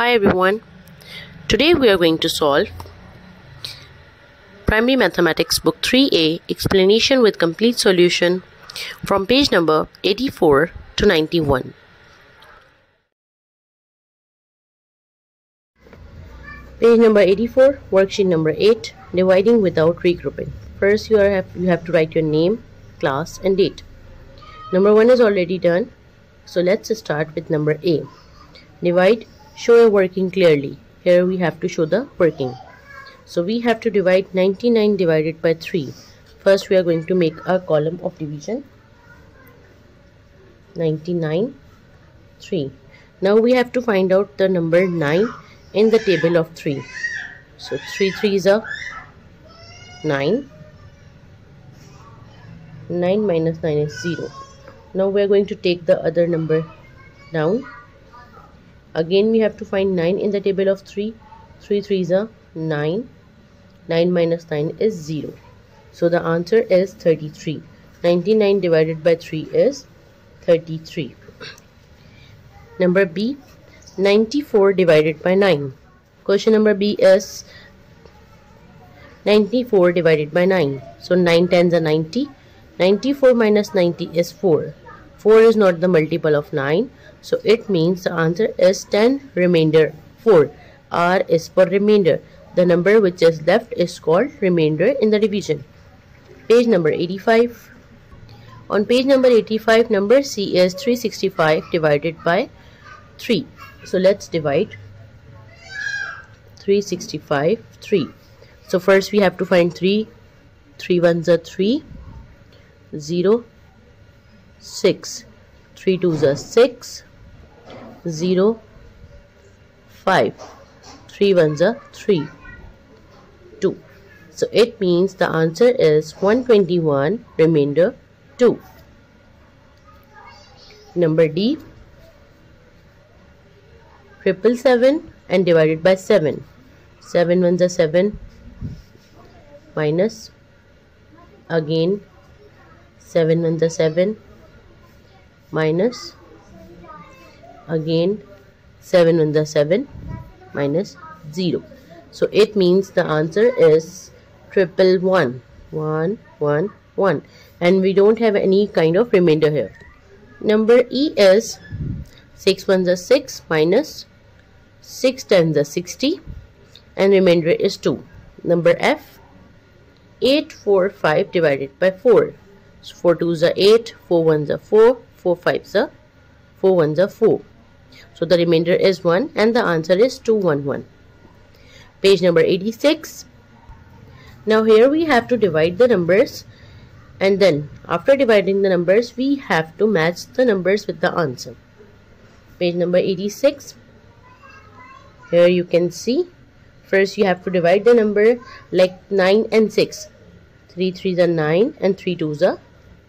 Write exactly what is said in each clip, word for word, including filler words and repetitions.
Hi everyone. Today we are going to solve Primary Mathematics Book three A Explanation with Complete Solution from page number eighty-four to ninety-one. Page number eighty-four, worksheet number eight, dividing without regrouping. First you, are have, you have to write your name, class and date. Number one is already done. So let's start with number A. Divide, show a working clearly. Here we have to show the working. So we have to divide ninety-nine divided by three. First we are going to make a column of division. ninety-nine, three. Now we have to find out the number nine in the table of three. So three threes are nine. nine minus nine is zero. Now we are going to take the other number down. Again we have to find nine in the table of three. three threes are nine. nine minus nine is zero. So the answer is thirty-three. ninety-nine divided by three is thirty-three. Number B. ninety-four divided by nine. Question number B is ninety-four divided by nine. So nine tens are ninety. ninety-four minus ninety is four. four is not the multiple of nine. So it means the answer is ten remainder four. R is for remainder. The number which is left is called remainder in the division. Page number eighty-five. On page number eighty-five, number C is three hundred sixty-five divided by three. So let's divide three hundred sixty-five, three. So first we have to find three. three ones are three. zero, six. three twos are six. zero, five. three ones are three. two. So it means the answer is one hundred twenty-one remainder two. Number D. Triple seven and divided by seven. seven ones are seven. Minus. Again. seven ones are seven. Minus. Again. seven ones are seven. Minus zero. So it means the answer is triple one. one, one, one. And we don't have any kind of remainder here. Number E is six ones are six minus six tens are sixty. And remainder is two. Number F. eight, four, five divided by four. So four twos are eight. four ones are four. four fives are four ones are four. So the remainder is one and the answer is two hundred eleven. Page number eighty-six. Now here we have to divide the numbers, and then after dividing the numbers we have to match the numbers with the answer. Page number eighty-six. Here you can see first you have to divide the number like nine and six. three threes are nine and three twos are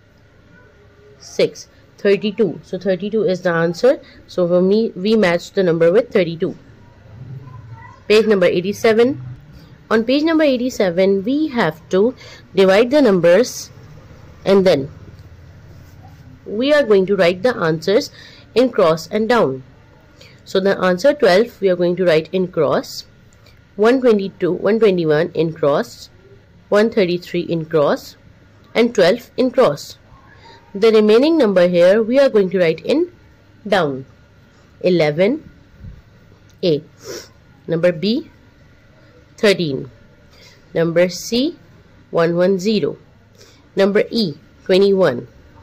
six. thirty-two. So thirty-two is the answer. So for me, we match the number with thirty-two. Page number eighty-seven. On page number eighty-seven, we have to divide the numbers and then we are going to write the answers in cross and down. So the answer twelve we are going to write in cross, one hundred twenty-two, one hundred twenty-one in cross, one hundred thirty-three in cross and twelve in cross. The remaining number here we are going to write in down. eleven A. Number B thirteen. Number C one hundred ten. Number E twenty-one.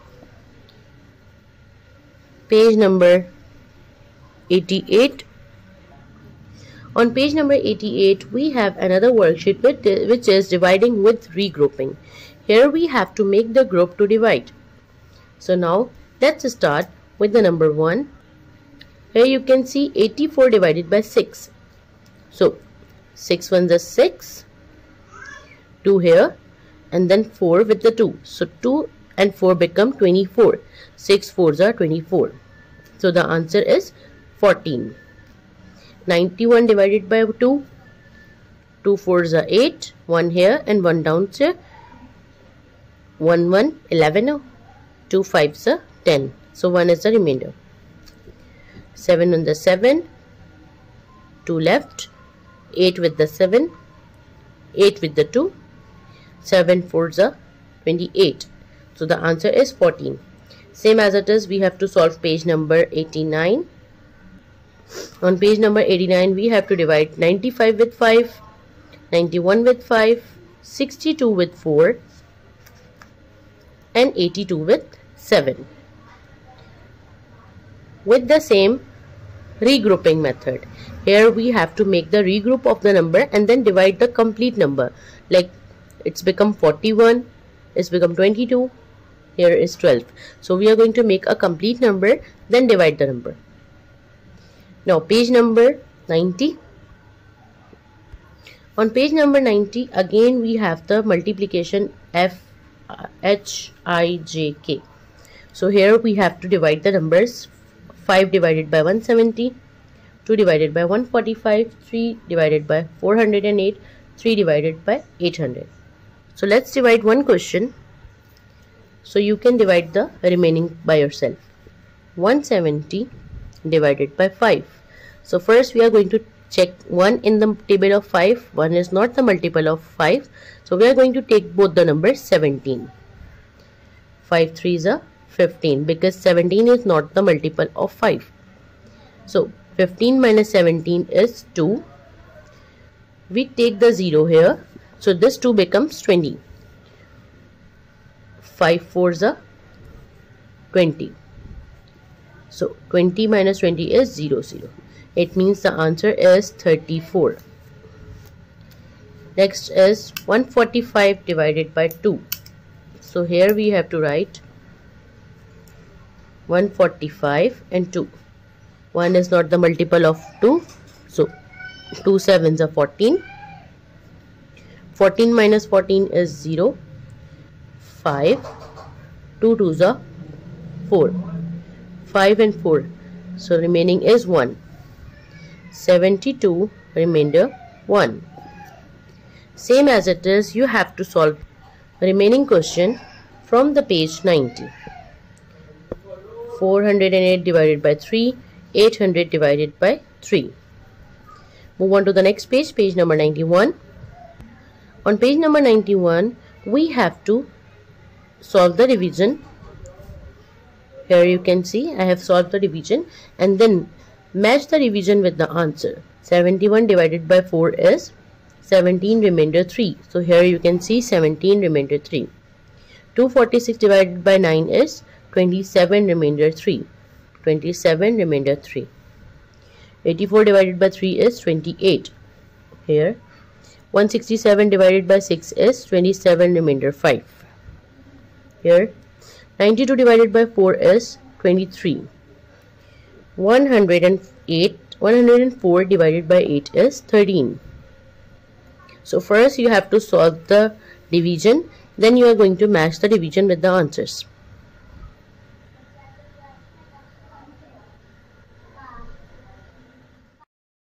Page number eighty-eight. On page number eighty-eight we have another worksheet with, which is dividing with regrouping. Here we have to make the group to divide. So now let's start with the number one. Here you can see eighty-four divided by six. So six ones are six. two here and then four with the two. So two and four become twenty-four. six fours are twenty-four. So the answer is fourteen. ninety-one divided by two. two fours are eight. one here and one down here. one, one, eleven. two fives are ten. So one is the remainder. seven on the seven. two left, eight with the seven, eight with the two, seven fours are twenty-eight. So the answer is fourteen. Same as it is, we have to solve page number eighty-nine. On page number eighty-nine, we have to divide ninety-five with five, ninety-one with five, sixty-two with four, and eighty-two with seven. With the same regrouping method, here we have to make the regroup of the number and then divide the complete number. Like it's become forty-one, it's become twenty-two, here is twelve. So we are going to make a complete number, then divide the number. Now page number ninety. On page number ninety, again we have the multiplication F H I J K. So here we have to divide the numbers. five divided by one hundred seventy, two divided by one hundred forty-five, three divided by four hundred eight, three divided by eight hundred. So let's divide one question, so you can divide the remaining by yourself. one hundred seventy divided by five. So first we are going to check one in the table of five. one is not the multiple of five, so we are going to take both the numbers seventeen. five threes are fifteen, because seventeen is not the multiple of five. So fifteen minus seventeen is two. We take the zero here, so this two becomes twenty. five fours are twenty. So twenty minus twenty is zero, zero. It means the answer is thirty-four. Next is one hundred forty-five divided by two. So here we have to write one hundred forty-five and two. one is not the multiple of two, so two sevens are fourteen. fourteen minus fourteen is zero. five. two twos are four. five and four, so remaining is one. seventy-two, remainder one. Same as it is, you have to solve remaining question from the page ninety. four hundred eight divided by three, eight hundred divided by three. Move on to the next page, page number ninety-one. On page number ninety-one, we have to solve the division. Here you can see I have solved the division and then match the division with the answer. seventy-one divided by four is seventeen remainder three. So here you can see seventeen remainder three. two hundred forty-six divided by nine is twenty-seven remainder three. twenty-seven remainder three. eighty-four divided by three is twenty-eight. Here one hundred sixty-seven divided by six is twenty-seven remainder five. Here ninety-two divided by four is twenty-three. one hundred eight, one hundred four divided by eight is thirteen. So first you have to solve the division, then you are going to match the division with the answers.